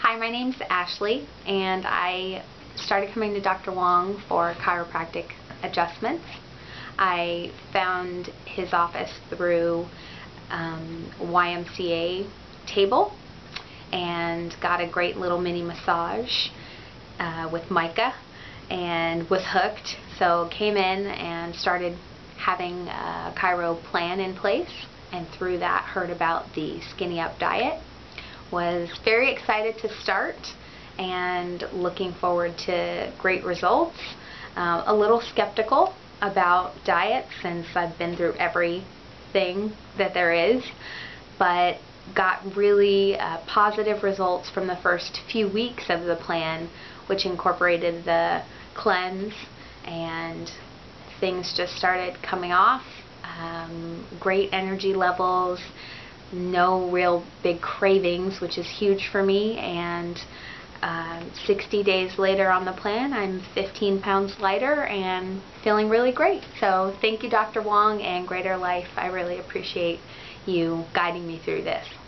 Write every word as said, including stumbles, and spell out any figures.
Hi, my name's Ashley, and I started coming to Doctor Wong for chiropractic adjustments. I found his office through um, Y M C A table and got a great little mini massage uh, with Micah and was hooked. So came in and started having a chiro plan in place, and through that heard about the Skinny Up diet. Was very excited to start and looking forward to great results. Uh, a little skeptical about diet since I've been through everything that there is, but got really uh, positive results from the first few weeks of the plan, which incorporated the cleanse, and things just started coming off. Um, great energy levels, no real big cravings, which is huge for me, and uh, sixty days later on the plan, I'm fifteen pounds lighter and feeling really great. So thank you, Doctor Wong and Greater Life. I really appreciate you guiding me through this.